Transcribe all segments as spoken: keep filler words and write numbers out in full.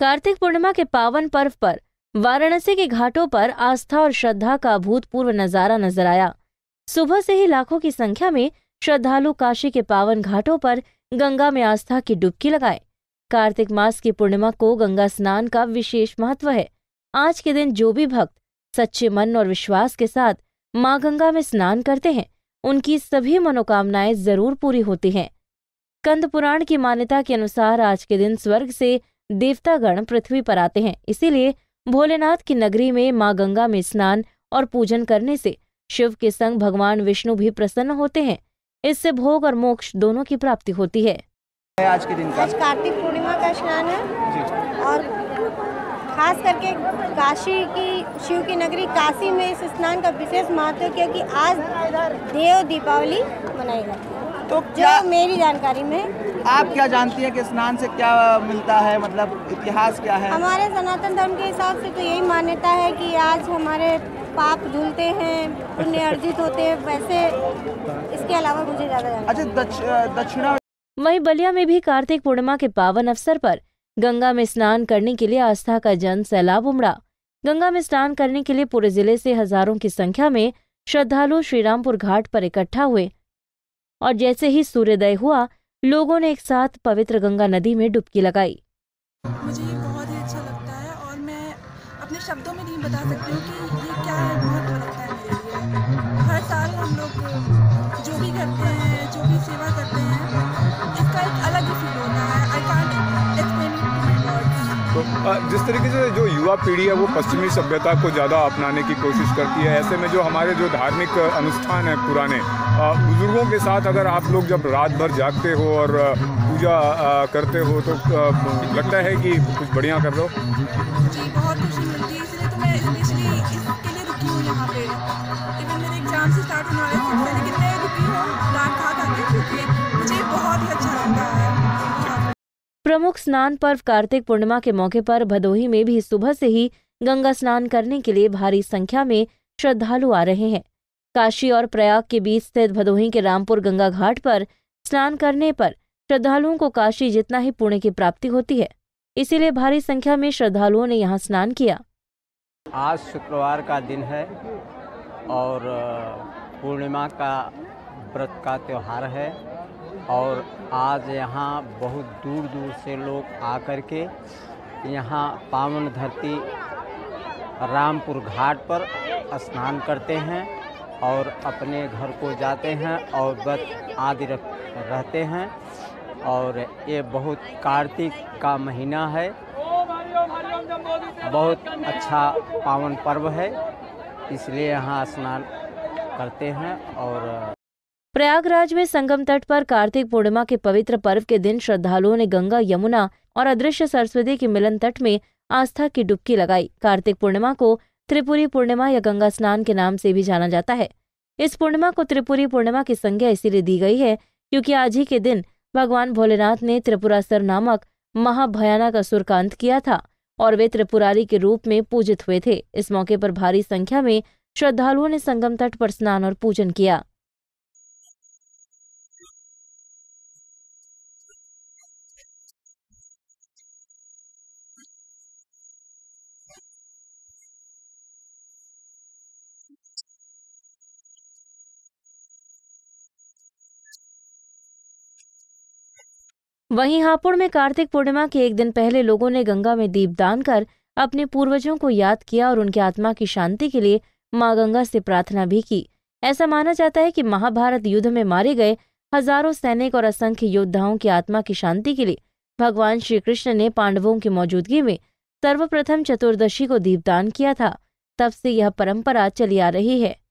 कार्तिक पूर्णिमा के पावन पर्व पर वाराणसी के घाटों पर आस्था और श्रद्धा का अभूतपूर्व नजारा नजर आया। सुबह से ही लाखों की संख्या में श्रद्धालु काशी के पावन घाटों पर गंगा में आस्था की डुबकी लगाए। कार्तिक मास की पूर्णिमा को गंगा स्नान का विशेष महत्व है। आज के दिन जो भी भक्त सच्चे मन और विश्वास के साथ मां गंगा में स्नान करते हैं, उनकी सभी मनोकामनाएं जरूर पूरी होती हैं। स्कंद पुराण की मान्यता के अनुसार आज के दिन स्वर्ग से देवतागण पृथ्वी पर आते हैं। इसीलिए भोलेनाथ की नगरी में मां गंगा में स्नान और पूजन करने से शिव के संग भगवान विष्णु भी प्रसन्न होते हैं। इससे भोग और मोक्ष दोनों की प्राप्ति होती है। आज के दिन का आज कार्तिक पूर्णिमा का स्नान है और खास करके काशी की शिव की नगरी काशी में इस स्नान का विशेष महत्व है, क्योंकि आज देव दीपावली मनाई जाती है। तो क्या जो मेरी जानकारी में आप क्या जानती हैं कि स्नान से क्या मिलता है, मतलब इतिहास क्या है? हमारे सनातन धर्म के हिसाब से तो यही मान्यता है कि आज हमारे पाप धुलते हैं, पुण्य अर्जित होते हैं। वैसे इसके अलावा मुझे ज्यादा जानकारी। अच्छा, दक्षिणा वहीं बलिया में भी कार्तिक पूर्णिमा के पावन अवसर पर गंगा में स्नान करने के लिए आस्था का जन सैलाब उमड़ा। गंगा में स्नान करने के लिए पूरे जिले से हजारों की संख्या में श्रद्धालु श्रीरामपुर घाट पर इकट्ठा हुए और जैसे ही सूर्योदय हुआ, लोगों ने एक साथ पवित्र गंगा नदी में डुबकी लगाई। मुझे ये बहुत ही अच्छा लगता है और मैं अपने शब्दों में नहीं बता सकती हूँ कि ये क्या महत्व लगता है मेरे लिए। हर साल हम लोग जो भी करते हैं, जो भी सेवा करते हैं, इसका एक अलग ही फील होता है। I can't explain it in words. तो जिस तरीके से जो युवा पीढ़ी है वो पश्चिमी सभ्यता को ज़्यादा अपनाने की कोशिश करती है, ऐसे में जो हमारे जो धार्मिक अनुष्ठान हैं पुराने, बुजुर्गों के साथ अगर आप लोग जब रात भर जागते हो और पूजा करते हो तो लगता है कि कुछ बढ़िया कर रहे हो। जी बहुत खुशी मिलती है, इसलिए तो मैं स्पेशली इसके लिए रुकी हूँ यहाँ पे। इवन मेरे एग्जाम से स्टार्ट होने वाले थे, लेकिन मैं रुकी हूँ रात खा खा के, क्योंकि मुझे बहुत ही अच्छा लगता है। प्रमुख स्नान पर्व कार्तिक पूर्णिमा के मौके पर भदोही में भी सुबह से ही गंगा स्नान करने के लिए भारी संख्या में श्रद्धालु आ रहे हैं। काशी और प्रयाग के बीच स्थित भदोही के रामपुर गंगा घाट पर स्नान करने पर श्रद्धालुओं को काशी जितना ही पुण्य की प्राप्ति होती है। इसीलिए भारी संख्या में श्रद्धालुओं ने यहाँ स्नान किया। आज शुक्रवार का दिन है और पूर्णिमा का व्रत का त्यौहार है और आज यहाँ बहुत दूर दूर से लोग आकर के यहाँ पावन धरती रामपुर घाट पर स्नान करते हैं और अपने घर को जाते हैं और व्रत आदि रहते हैं। और ये बहुत कार्तिक का महीना है, बहुत अच्छा पावन पर्व है, इसलिए यहाँ स्नान करते हैं। और प्रयागराज में संगम तट पर कार्तिक पूर्णिमा के पवित्र पर्व के दिन श्रद्धालुओं ने गंगा, यमुना और अदृश्य सरस्वती के मिलन तट में आस्था की डुबकी लगाई। कार्तिक पूर्णिमा को त्रिपुरी पूर्णिमा या गंगा स्नान के नाम से भी जाना जाता है। इस पूर्णिमा को त्रिपुरी पूर्णिमा की संज्ञा इसीलिए दी गई है क्योंकि आज ही के दिन भगवान भोलेनाथ ने त्रिपुरासुर नामक महाभयानक असुर का अंत किया था और वे त्रिपुरारी के रूप में पूजित हुए थे। इस मौके पर भारी संख्या में श्रद्धालुओं ने संगम तट पर स्नान और पूजन किया। वहीं हापुड़ में कार्तिक पूर्णिमा के एक दिन पहले लोगों ने गंगा में दीपदान कर अपने पूर्वजों को याद किया और उनकी आत्मा की शांति के लिए मां गंगा से प्रार्थना भी की। ऐसा माना जाता है कि महाभारत युद्ध में मारे गए हजारों सैनिक और असंख्य योद्धाओं की आत्मा की शांति के लिए भगवान श्री कृष्ण ने पांडवों की मौजूदगी में सर्वप्रथम चतुर्दशी को दीपदान किया था। तब से यह परंपरा चली आ रही है।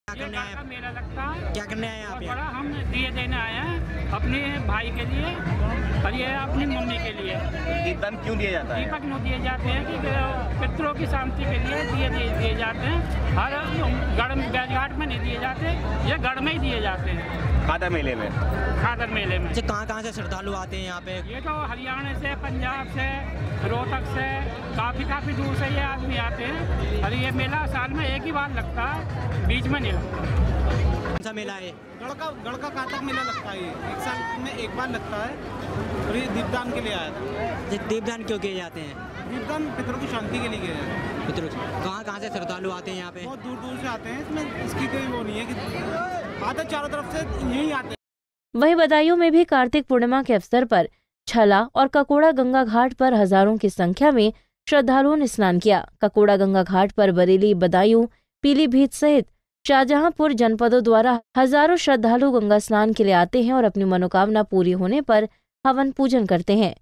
क्या करने आए आप? हम दिए देने आए हैं अपने भाई के लिए और ये अपनी मम्मी के लिए। दीपदान क्यों दिया जाता है? दीपक क्यों दिए जाते हैं कि पितरों की शांति के लिए दिए दिए दिए जाते हैं। हर गढ़ बैजघाट में नहीं दिए जाते, ये गढ़ में ही दिए जाते हैं। खादर मेले में खादर मेले में कहाँ कहाँ से श्रद्धालु आते हैं यहाँ पे? ये तो हरियाणा से, पंजाब से, रोहतक से, काफ़ी काफ़ी दूर से ये आदमी आते हैं और ये मेला साल में एक ही बार लगता है, बीच में नहीं लगता। कौन सा मेला है? गढ़ का गढ़ का कातक मेला लगता है, ये एक साल में एक बार लगता है और ये दीपदान के लिए आया था। दीपदान क्यों किए जाते हैं? दीपदान पितरों की शांति के लिए किया जाता है। पितरों कहाँ कहाँ से श्रद्धालु आते हैं यहाँ पे? बहुत दूर दूर से आते हैं, इसमें इसकी कोई वो नहीं है कि आते चारों तरफ से यहीं आते हैं। वहीं बदायूं में भी कार्तिक पूर्णिमा के अवसर पर छला और ककोड़ा गंगा घाट पर हजारों की संख्या में श्रद्धालुओं ने स्नान किया। ककोड़ा गंगा घाट पर बरेली, बदायूं, पीलीभीत सहित शाहजहांपुर जनपदों द्वारा हजारों श्रद्धालु गंगा स्नान के लिए आते हैं और अपनी मनोकामना पूरी होने पर हवन पूजन करते हैं।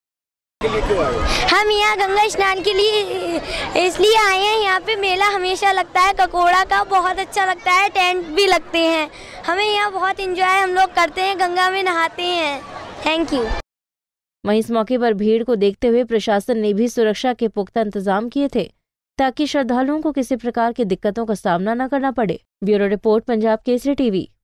हम यहाँ गंगा स्नान के लिए इसलिए आए हैं, यहाँ पे मेला हमेशा लगता है, ककोड़ा का बहुत अच्छा लगता है, टेंट भी लगते हैं, हमें यहाँ बहुत एंजॉय हम लोग करते हैं, गंगा में नहाते हैं। Thank you. वहीं इस मौके पर भीड़ को देखते हुए प्रशासन ने भी सुरक्षा के पुख्ता इंतजाम किए थे ताकि श्रद्धालुओं को किसी प्रकार की दिक्कतों का सामना न करना पड़े। Bureau report, Punjab Kesari TV.